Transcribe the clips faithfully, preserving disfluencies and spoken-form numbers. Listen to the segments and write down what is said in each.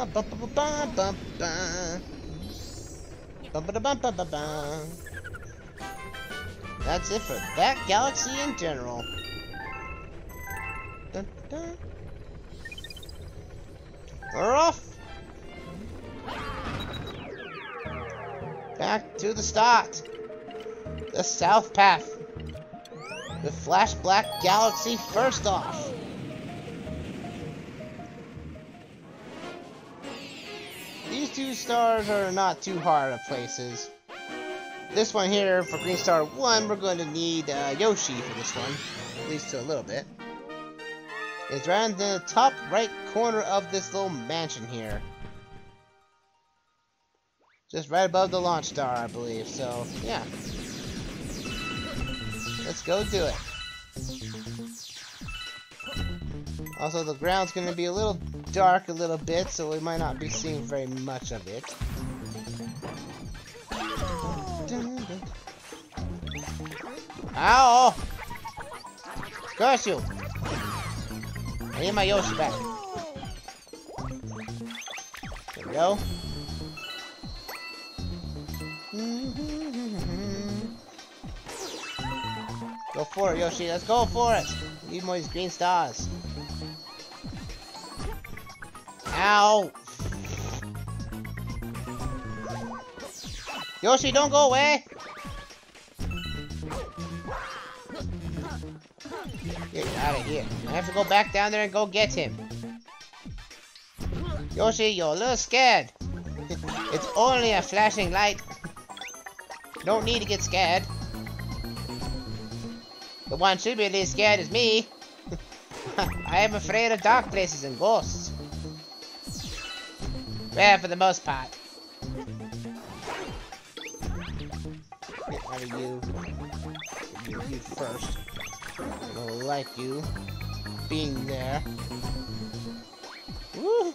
ba ba ba ba ba ba. Ba ba ba ba ba ba. That's it for that galaxy in general. Dun, dun. We're off. Back to the start. The South Path. The Flash Black Galaxy first off. These two stars are not too hard of places. This one here, for Green Star one, we're going to need uh, Yoshi for this one. At least to a little bit. It's right in the top right corner of this little mansion here. Just right above the launch star, I believe. So, yeah. Let's go do it. Also, the ground's going to be a little dark a little bit, so we might not be seeing very much of it. Ow! Curse you! I need my Yoshi back. There we go. Go for it, Yoshi. Let's go for it. We need more of these green stars. Ow! Yoshi, don't go away! Get out of here. I have to go back down there and go get him. Yoshi, you're a little scared. It's only a flashing light. Don't need to get scared. The one should be at least scared is me. I am afraid of dark places and ghosts. Well, for the most part. Get out of you. You, you first. I don't like you being there. Woo!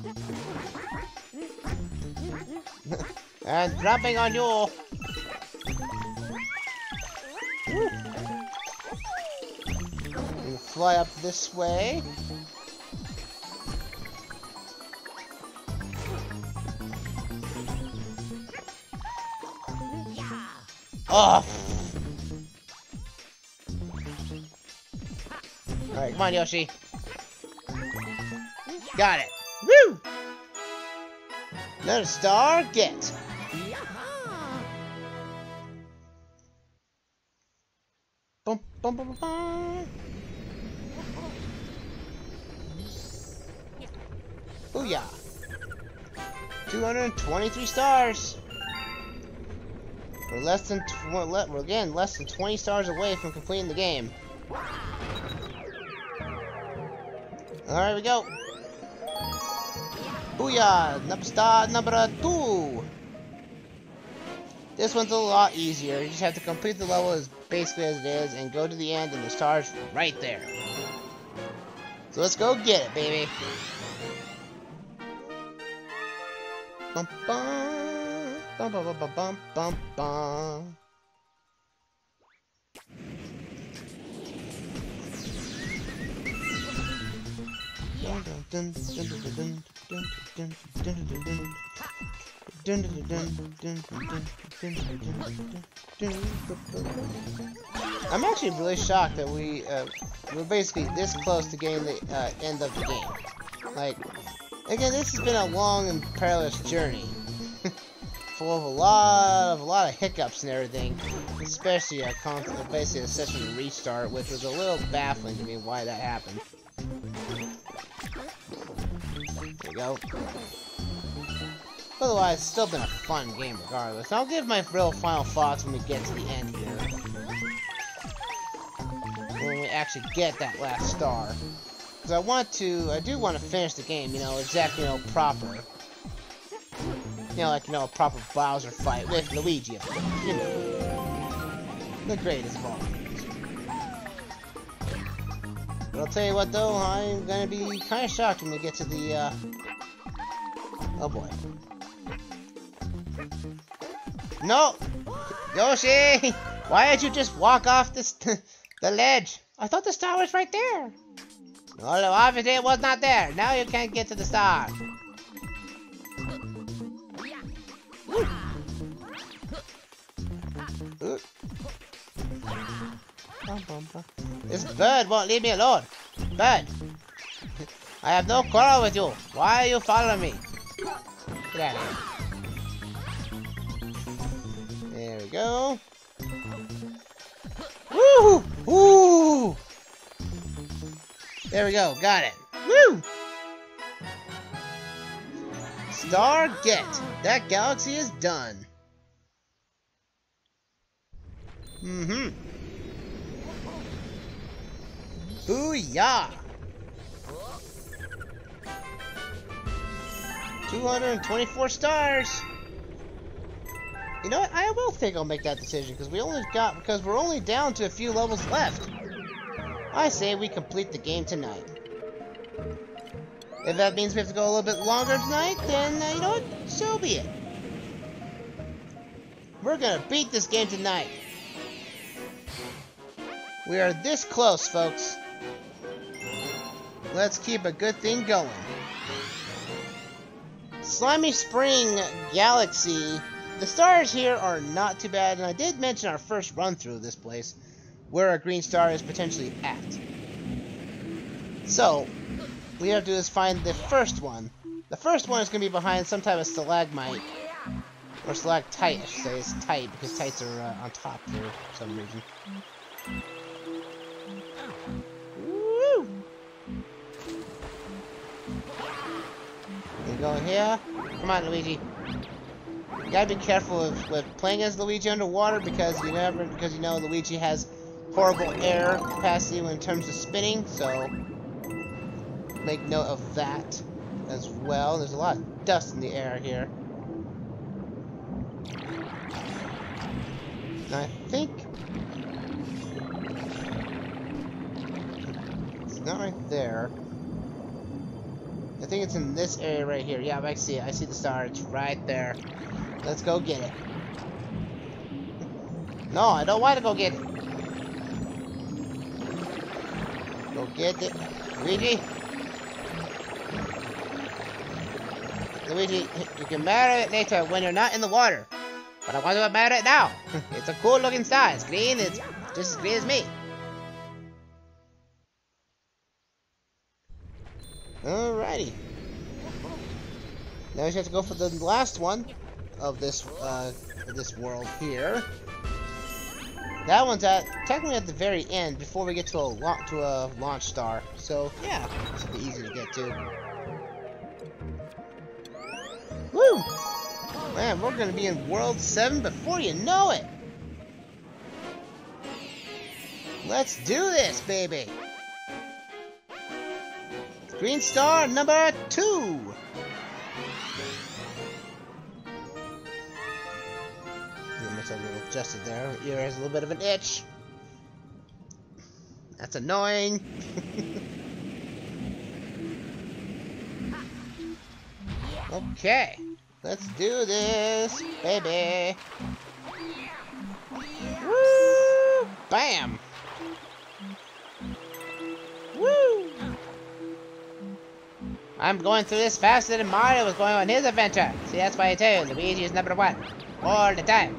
And dropping on you. Woo! You fly up this way. Oh! Alright, come on, Yoshi. Got it. Woo! Another star, get. Bum, bum, bum, bum. Booyah! two hundred twenty-three stars. We're less than tw we're again less than twenty stars away from completing the game. Alright, we go. Booyah! Number star number two. This one's a lot easier. You just have to complete the level as basically as it is and go to the end and the star's right there. So let's go get it, baby. Bum bum bum bum bum bum bum bum. I'm actually really shocked that we uh, we're basically this close to getting the uh, end of the game. Like, again, this has been a long and perilous journey, full of a lot of a lot of hiccups and everything, especially a con basically a session restart, which was a little baffling to me why that happened. There we go. Otherwise, it's still been a fun game regardless. I'll give my real final thoughts when we get to the end here. When we actually get that last star. Because I want to, I do want to finish the game, you know, exactly, you know, proper. You know, like, you know, a proper Bowser fight with Luigi, of course, you know. The greatest of all. But I'll tell you what, though, I'm gonna be kind of shocked when we get to the, uh... oh boy. No! Yoshi! Why did you just walk off this the ledge? I thought the star was right there. Although obviously it was not there. Now you can't get to the star. This bird won't leave me alone. Bird! I have no quarrel with you. Why are you following me? Get out of here. There we go. Woo! Woo! There we go. Got it. Woo! Star get. That galaxy is done. Mm-hmm. Booyah! two hundred twenty-four stars. You know what? I will think I'll make that decision because we only got because we're only down to a few levels left. I say we complete the game tonight. If that means we have to go a little bit longer tonight, then uh, you know what? So be it. We're gonna beat this game tonight. We are this close, folks. Let's keep a good thing going. Slimy Spring Galaxy. The stars here are not too bad, and I did mention our first run through this place, where a green star is potentially at. So, we have to do is find the first one. The first one is going to be behind some type of stalagmite. Or stalactite, I should say. It's tight, because tights are uh, on top for some reason. Woo! You go here. Come on, Luigi. You gotta be careful with, with playing as Luigi underwater because you never, because you know Luigi has horrible air capacity when it comes to spinning, so make note of that as well. There's a lot of dust in the air here. And I think it's not right there. I think it's in this area right here. Yeah, I see it. I see the star. It's right there. Let's go get it. No, I don't want to go get it. Go get it. Luigi? Luigi, you can matter it later when you're not in the water. But I want to admire it now. It's a cool looking star. It's green. It's just as green as me. Alrighty. Now we just have to go for the last one of this uh, this world here. That one's at technically at the very end before we get to a to a launch star. So yeah, it should be easy to get to. Woo! Man, we're gonna be in World seven before you know it. Let's do this, baby. Green star number two. A little adjusted there. Her ear has a little bit of an itch. That's annoying. Okay, let's do this, baby. Woo! Bam! Woo! I'm going through this faster than Mario was going on his adventure. See, that's why I tell you, Luigi is number one all the time.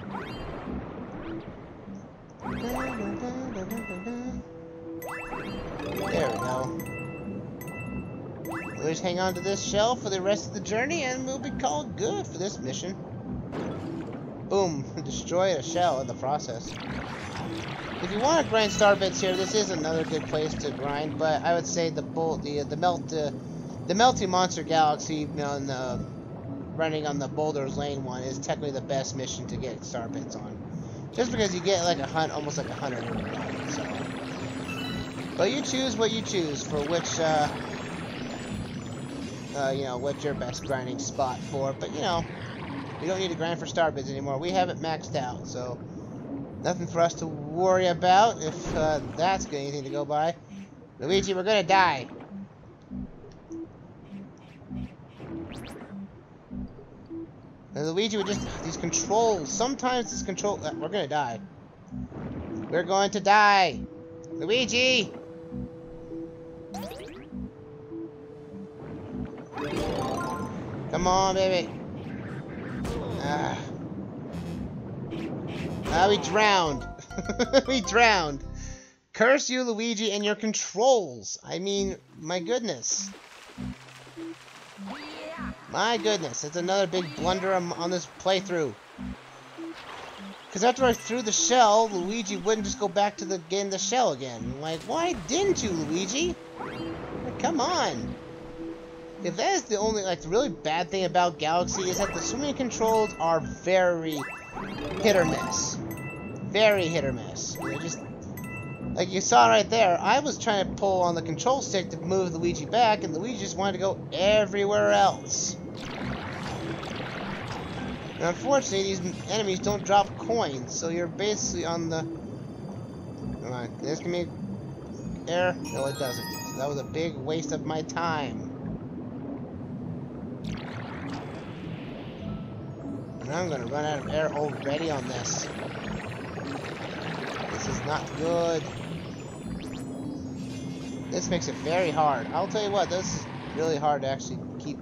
There we go. We'll just hang on to this shell for the rest of the journey and we'll be called good for this mission. Boom. Destroy a shell in the process. If you want to grind star bits here, this is another good place to grind, but I would say the bolt, the the melt, uh, the melting monster galaxy, you know, and the running on the Boulder's Lane one is technically the best mission to get star bits on. Just because you get like a hunt, almost like a hundred in one, so. But you choose what you choose for which, uh, uh, you know, what's your best grinding spot for. But you know, we don't need to grind for star bits anymore. We have it maxed out, so nothing for us to worry about if uh, that's anything to go by. Luigi, we're gonna die. And Luigi would just, these controls, sometimes this control, uh, we're gonna die. We're going to die. Luigi! Come on, baby. Ah, ah we drowned. We drowned. Curse you, Luigi, and your controls. I mean, my goodness. My goodness, it's another big blunder on, on this playthrough. Because after I threw the shell, Luigi wouldn't just go back to the getting the shell again. Like, why didn't you, Luigi? Like, come on. If that is the only, like, the really bad thing about Galaxy is that the swimming controls are very hit or miss. Very hit or miss. They're just, like you saw right there, I was trying to pull on the control stick to move Luigi back, and Luigi just wanted to go everywhere else. And unfortunately, these enemies don't drop coins, so you're basically on the... Come on, this can be air? No, it doesn't. So that was a big waste of my time. And I'm gonna run out of air already on this. This is not good. This makes it very hard. I'll tell you what, this is really hard to actually keep.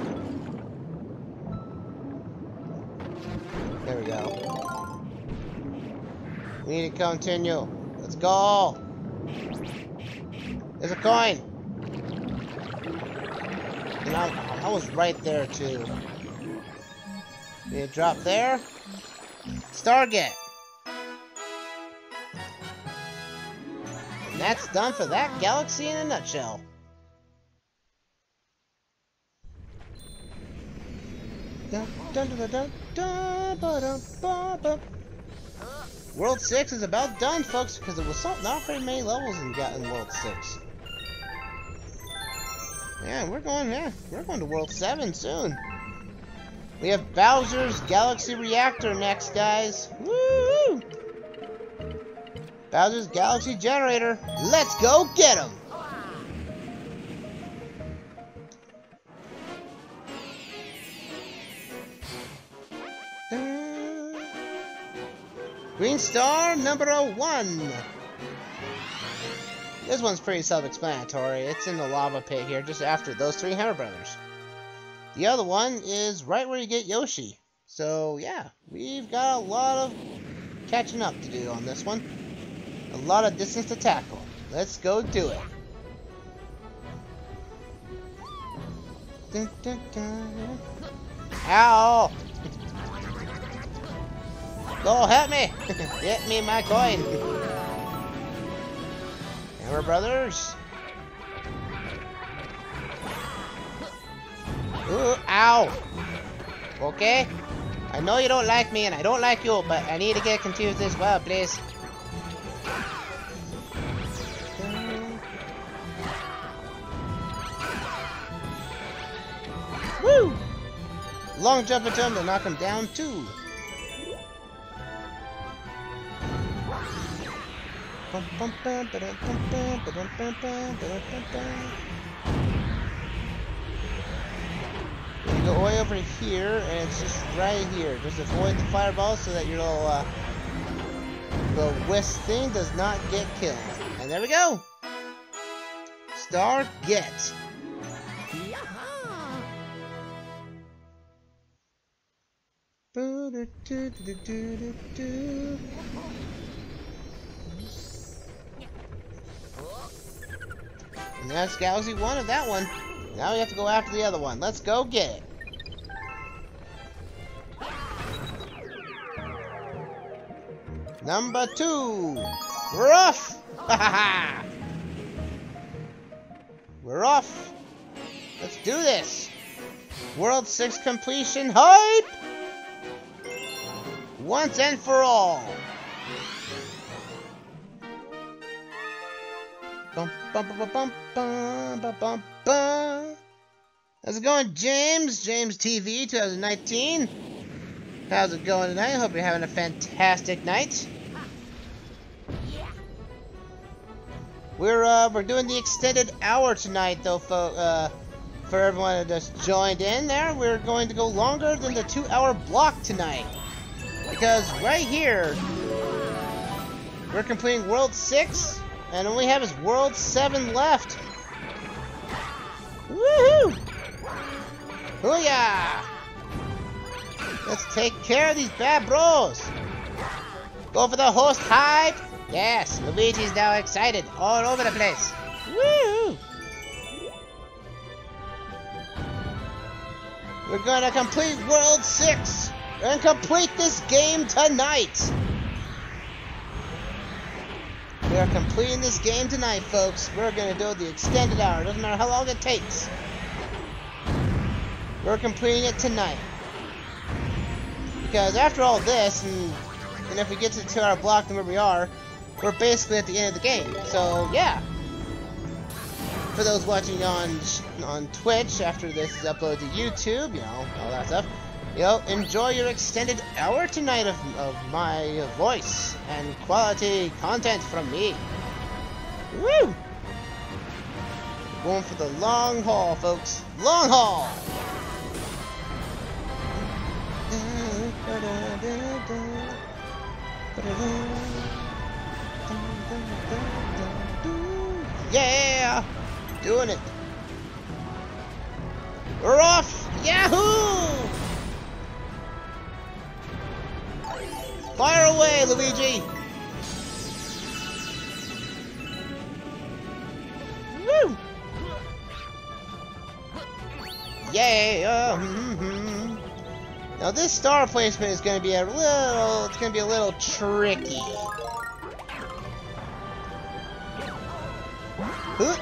There we go. We need to continue. Let's go. There's a coin. And I, I was right there too. Need to drop there. Stargate. And that's done for that galaxy in a nutshell. Dun, dun, dun, dun, dun, ba, dun, ba, ba. World six is about done, folks, because there was so, not very many levels in, in World six. Yeah, we're going there. We're going to World seven soon. We have Bowser's Galaxy Reactor next, guys. Woo! Bowser's Galaxy Generator. Let's go get him! Uh, Green Star number one. This one's pretty self-explanatory. It's in the lava pit here, just after those three Hammer Brothers. The other one is right where you get Yoshi. So, yeah, we've got a lot of catching up to do on this one. A lot of distance to tackle. Let's go do it. Dun, dun, dun. Ow! Go help me! Get me my coin! Hammer Brothers! Ooh, ow! Okay? I know you don't like me and I don't like you, but I need to get confused as well, please. Woo! Long jump into him to knock him down too. You go way over here, and it's just right here. Just avoid the fireball so that your little uh, the whisk thing does not get killed. And there we go. Star get. And that's Galaxy one of that one. Now we have to go after the other one. Let's go get it. Number two. We're off. We're off. Let's do this. World six completion hype. Once and for all. Bum, bum, bum, bum, bum, bum, bum, bum. How's it going, James? James T V twenty nineteen. How's it going tonight? Hope you're having a fantastic night. We're uh, we're doing the extended hour tonight, though, for uh, for everyone that just joined in. There, we're going to go longer than the two-hour block tonight, because right here we're completing World six, and all we have is World seven left. Woohoo! Booyah! Let's take care of these bad bros. Go for the host hype. Yes, Luigi's now excited all over the place. Woo! We're gonna complete World six and complete this game tonight. We are completing this game tonight, folks. We're gonna do the extended hour. Doesn't matter how long it takes. We're completing it tonight. Because after all this, and, and if we get to the two hour block and where we are, we're basically at the end of the game. So, yeah. For those watching on on Twitch after this is uploaded to YouTube, you know, all that stuff, you know, enjoy your extended hour tonight of, of my voice and quality content from me. Woo! Going for the long haul, folks. Long haul! Yeah! Doing it. We're off! Yahoo! Fire away, Luigi! Woo! Yeah! Mm-hmm. Now this star placement is going to be a little, it's going to be a little tricky. Huh?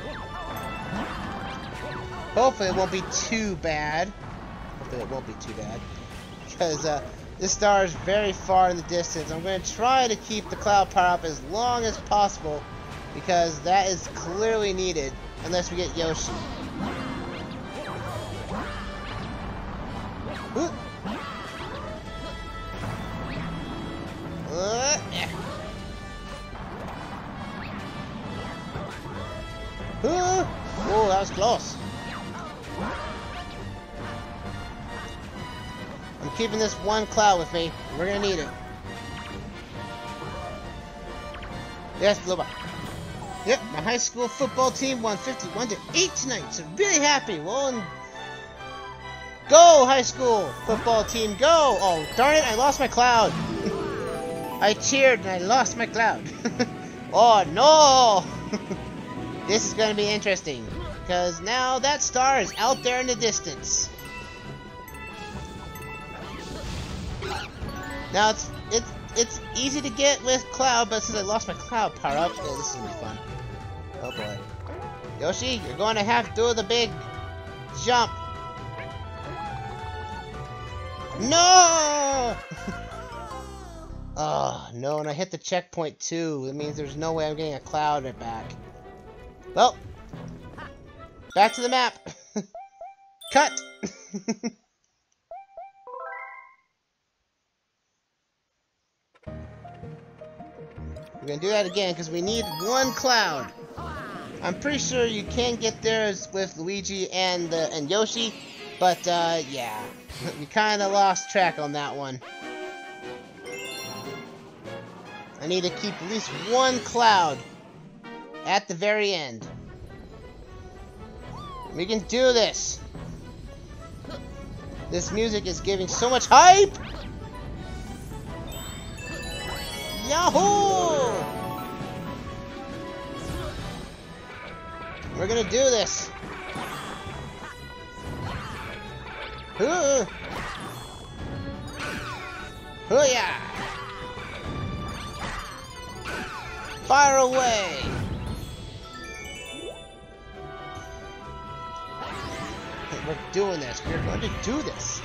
Hopefully it won't be too bad. Hopefully it won't be too bad. Because uh, this star is very far in the distance. I'm going to try to keep the cloud power up as long as possible. Because that is clearly needed. Unless we get Yoshi. Ooh. Uh, yeah. Ooh. Oh, that was close. I'm keeping this one cloud with me. We're gonna need it. Yes, Loba. Yep, my high school football team won fifty-one to eight tonight, so really happy. Well, and go, high school football team, go! Oh, darn it, I lost my cloud. I cheered and I lost my cloud. Oh, no! This is gonna be interesting. Because now that star is out there in the distance. Now it's it's it's easy to get with Cloud, but since I lost my Cloud power up, oh, this is gonna be fun. Oh boy, Yoshi, you're going to have to do the big jump. No! Oh no, and I hit the checkpoint too. It means there's no way I'm getting a Cloud back. Well. Back to the map! Cut! We're gonna do that again because we need one cloud. I'm pretty sure you can get there with Luigi and uh, and Yoshi, but uh, yeah, we kind of lost track on that one. I need to keep at least one cloud at the very end. We can do this! This music is giving so much hype! Yahoo! We're gonna do this! Hoo! Hoo-yah! Fire away! We're doing this. We're going to do this.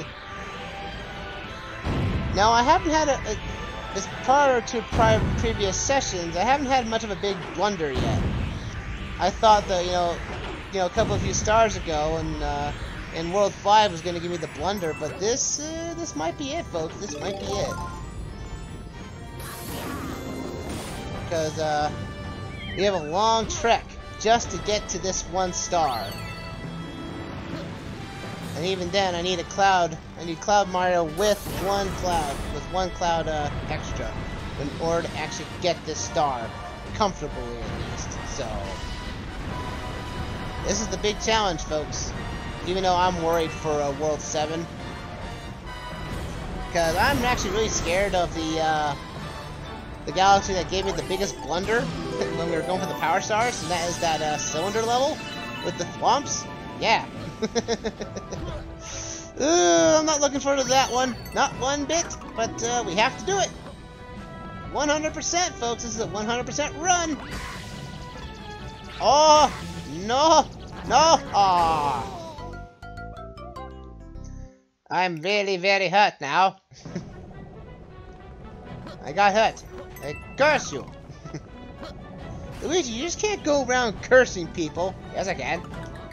Now, I haven't had a, a as prior to prior previous sessions, I haven't had much of a big blunder yet. I thought that you know, you know, a couple of few stars ago, and uh, in World Five was going to give me the blunder, but this, uh, this might be it, folks. This might be it. Because uh, we have a long trek just to get to this one star. And even then, I need a cloud. I need Cloud Mario with one cloud, with one cloud uh, extra, in order to actually get this star comfortably, at least. So, this is the big challenge, folks. Even though I'm worried for uh, World seven, because I'm actually really scared of the uh, the galaxy that gave me the biggest blunder when we were going for the power stars, and that is that uh, cylinder level with the thwomps. Yeah. uh, I'm not looking forward to that one. Not one bit, but uh, we have to do it. one hundred percent, folks. This is a one hundred percent run. Oh, no. No. Oh. I'm really, very hurt now. I got hurt. I curse you. Luigi, you just can't go around cursing people. Yes, I can.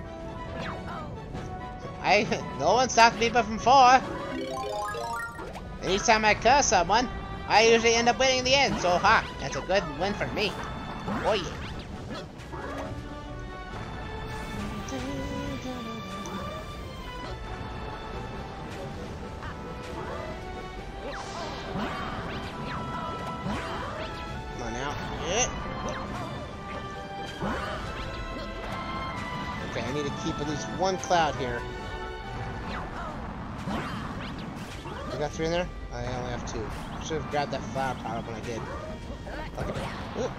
I no one stopped me but from four. Anytime I curse someone, I usually end up winning in the end. So ha, that's a good win for me. Oh yeah. Come on now. Yeah. Okay, I need to keep at least one cloud here. I got three in there? I only have two. I should have grabbed that flower power when I did. Okay. Ooh.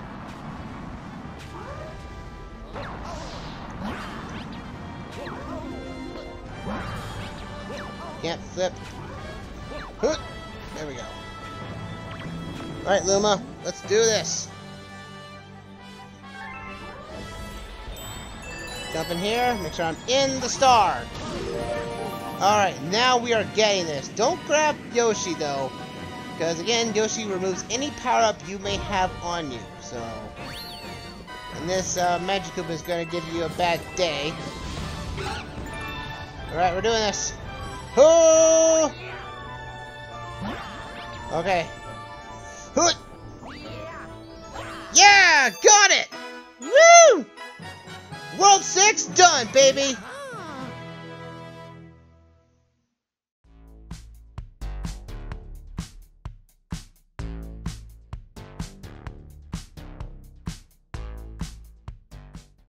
Can't flip. Ooh. There we go. Alright, Luma, let's do this. Jump in here, make sure I'm in the star. Alright, now we are getting this. Don't grab Yoshi though, because again, Yoshi removes any power-up you may have on you. So, and this uh, Magikarp is going to give you a bad day. Alright, we're doing this. Oh! Okay. Hoot! Yeah! Got it! Woo! World six done, baby!